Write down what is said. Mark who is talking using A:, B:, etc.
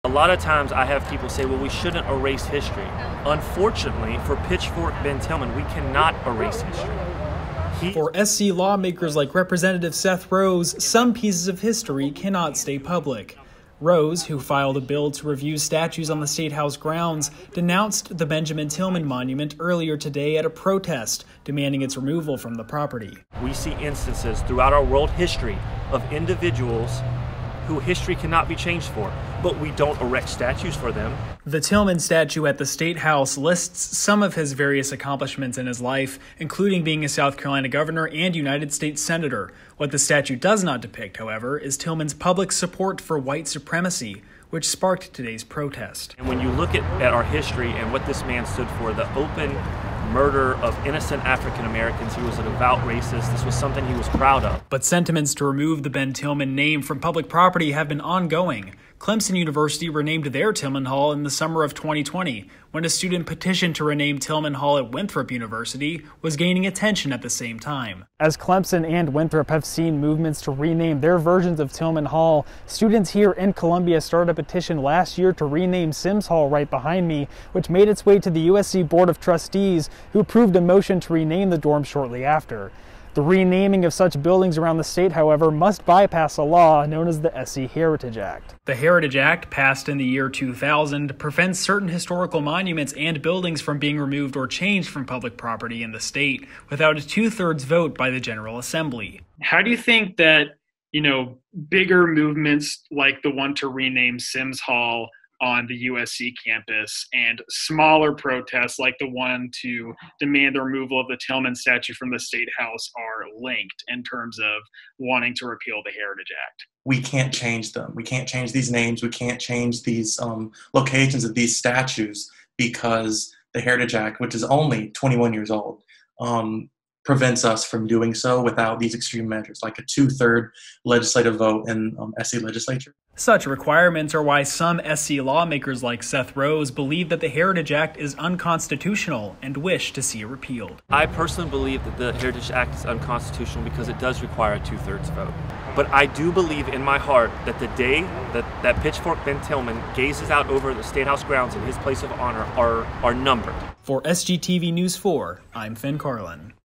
A: A lot of times I have people say, well, we shouldn't erase history. Unfortunately, for Pitchfork Ben Tillman, we cannot erase history.
B: For SC lawmakers like Representative Seth Rose, some pieces of history cannot stay public. Rose, who filed a bill to review statues on the State House grounds, denounced the Benjamin Tillman monument earlier today at a protest, demanding its removal from the property.
A: We see instances throughout our world history of individuals who history cannot be changed for, but we don't erect statues for them.
B: The Tillman statue at the State House lists some of his various accomplishments in his life, including being a South Carolina governor and United States senator. What the statue does not depict, however, is Tillman's public support for white supremacy, which sparked today's protest.
A: And when you look at our history and what this man stood for, the open murder of innocent African Americans, he was a devout racist. This was something he was proud of.
B: But sentiments to remove the Ben Tillman name from public property have been ongoing. Clemson University renamed their Tillman Hall in the summer of 2020, when a student petition to rename Tillman Hall at Winthrop University was gaining attention at the same time. As Clemson and Winthrop have seen movements to rename their versions of Tillman Hall, students here in Columbia started a petition last year to rename Sims Hall right behind me, which made its way to the USC Board of Trustees, who approved a motion to rename the dorm shortly after. The renaming of such buildings around the state, however, must bypass a law known as the SC Heritage Act. The Heritage Act, passed in the year 2000, prevents certain historical monuments and buildings from being removed or changed from public property in the state without a 2/3 vote by the General Assembly.
C: How do you think that, bigger movements like the one to rename Sims Hall on the USC campus and smaller protests like the one to demand the removal of the Tillman statue from the State House are linked in terms of wanting to repeal the Heritage Act?
D: We can't change them. We can't change these names. We can't change these locations of these statues because the Heritage Act, which is only 21 years old, prevents us from doing so without these extreme measures, like a 2/3 legislative vote in SC legislature.
B: Such requirements are why some SC lawmakers like Seth Rose believe that the Heritage Act is unconstitutional and wish to see it repealed.
A: I personally believe that the Heritage Act is unconstitutional because it does require a 2/3 vote. But I do believe in my heart that the day that Pitchfork Ben Tillman gazes out over the State House grounds in his place of honor are numbered.
B: For SGTV News 4, I'm Finn Carlin.